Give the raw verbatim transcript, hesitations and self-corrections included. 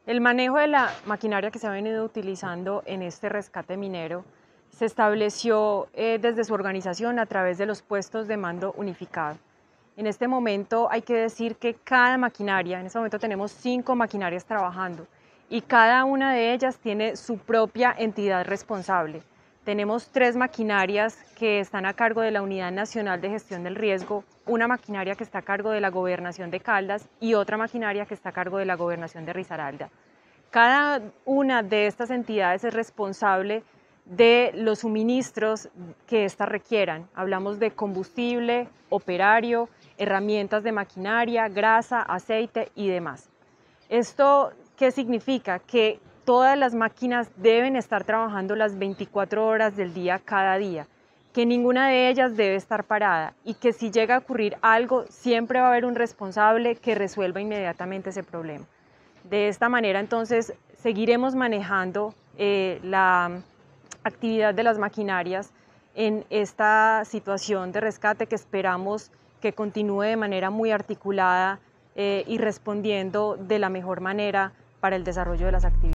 El manejo de la maquinaria que se ha venido utilizando en este rescate minero se estableció eh, desde su organización a través de los puestos de mando unificado. En este momento hay que decir que cada maquinaria, en este momento tenemos cinco maquinarias trabajando y cada una de ellas tiene su propia entidad responsable. Tenemos tres maquinarias que están a cargo de la Unidad Nacional de Gestión del Riesgo, una maquinaria que está a cargo de la Gobernación de Caldas y otra maquinaria que está a cargo de la Gobernación de Risaralda. Cada una de estas entidades es responsable de los suministros que éstas requieran. Hablamos de combustible, operario, herramientas de maquinaria, grasa, aceite y demás. ¿Esto qué significa? Que todas las máquinas deben estar trabajando las veinticuatro horas del día cada día, que ninguna de ellas debe estar parada y que si llega a ocurrir algo, siempre va a haber un responsable que resuelva inmediatamente ese problema. De esta manera, entonces, seguiremos manejando eh, la actividad de las maquinarias en esta situación de rescate que esperamos que continúe de manera muy articulada eh, y respondiendo de la mejor manera para el desarrollo de las actividades.